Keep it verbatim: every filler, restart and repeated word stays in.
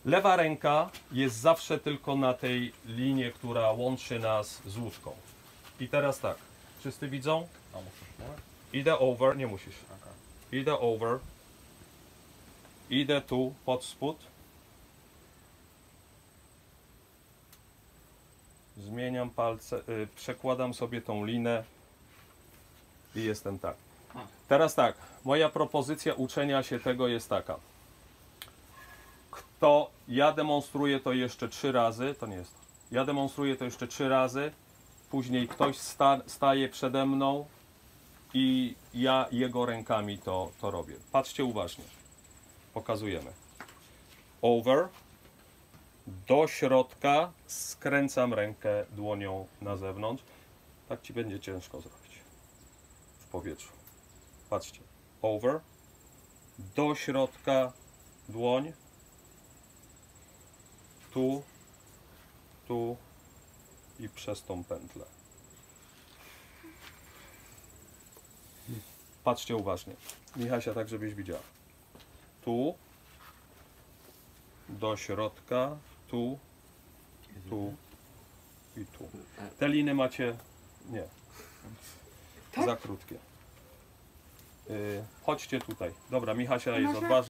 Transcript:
Lewa ręka jest zawsze tylko na tej linii, która łączy nas z łódką. I teraz tak, wszyscy widzą? Idę over, nie musisz. Idę over. Idę tu pod spód. Zmieniam palce, y, przekładam sobie tą linę i jestem tak. Teraz tak, moja propozycja uczenia się tego jest taka. Kto, ja demonstruję to jeszcze trzy razy, to nie jest. Ja demonstruję to jeszcze trzy razy, później ktoś sta, staje przede mną i ja jego rękami to, to robię. Patrzcie uważnie. Pokazujemy. Over. Do środka skręcam rękę dłonią na zewnątrz. Tak ci będzie ciężko zrobić w powietrzu. Patrzcie. Over. Do środka dłoń. Tu, tu i przez tą pętlę. Patrzcie uważnie. Michasia, tak żebyś widziała. Tu, do środka, tu, tu i tu. Te liny macie, nie, za krótkie. Yy, chodźcie tutaj. Dobra, Michasia jest odważna.